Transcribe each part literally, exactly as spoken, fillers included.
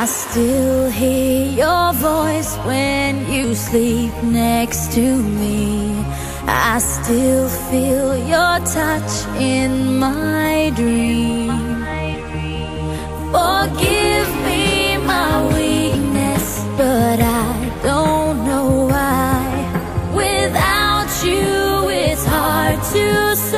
still hear your voice when you sleep next to me. I still feel your touch in my dream. Forgive me my weakness, but I don't know why. Without you, it's hard to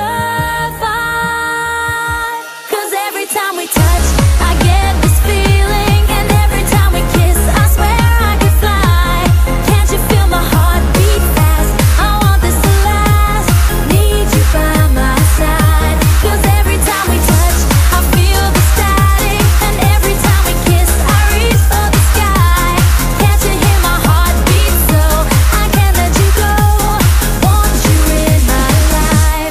survive. 'Cause every time we touch, I get this feeling, and every time we kiss, I swear I could fly. Can't you feel my heart beat fast? I want this to last. Need you by my side. 'Cause every time we touch, I feel the static, and every time we kiss, I reach for the sky. Can't you hear my heart beat? So I can't let you go. Want you in my life.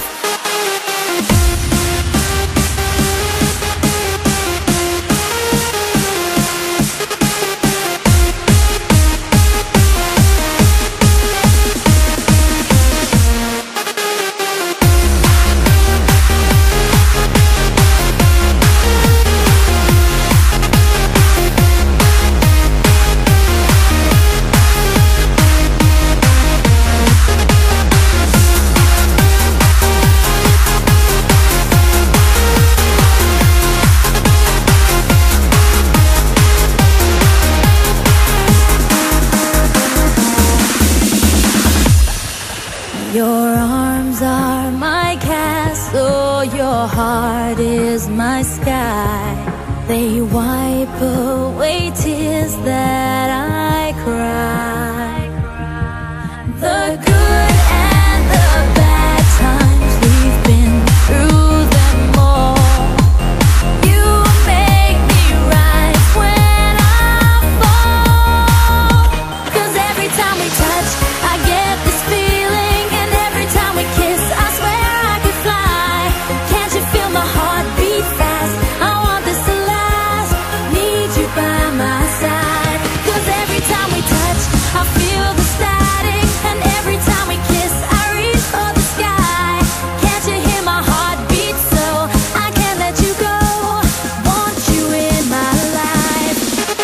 Your arms are my castle, your heart is my sky. They wipe away tears that I cry. The good and the bad times, we've been through them all. You make me rise when I fall. 'Cause every time we touch, I get this feeling, and every time we kiss, I swear I could fly. Can't you feel my heart beat fast? I want this to last. Need you by my side. 'Cause every time we touch, I feel the static, and every time we kiss, I reach for the sky. Can't you hear my heart beat? So I can't let you go. Want you in my life.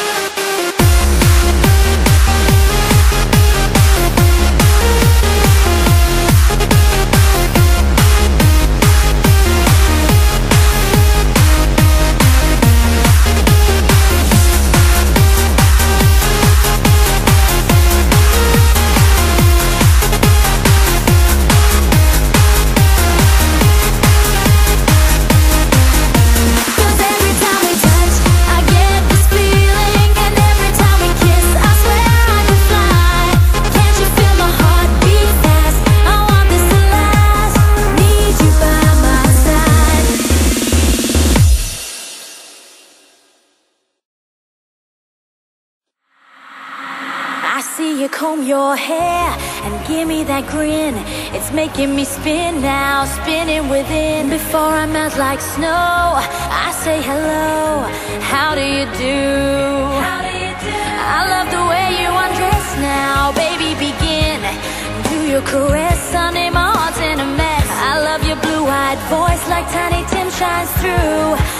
Cause every time we touch, I get this feeling, and every time we kiss, I swear I could fly. Can't you feel my heart beat fast? I want this to last. Need you by my side. I see you comb your hair and give me that grin. It's making me spin now, spinning within. Before I melt like snow, I say hello. How do you do? How do you do? I love the way you undress now, baby. Begin. Do your caress, Sunday, my heart's in a mess. I love your blue-eyed voice like Tiny Tim shines through.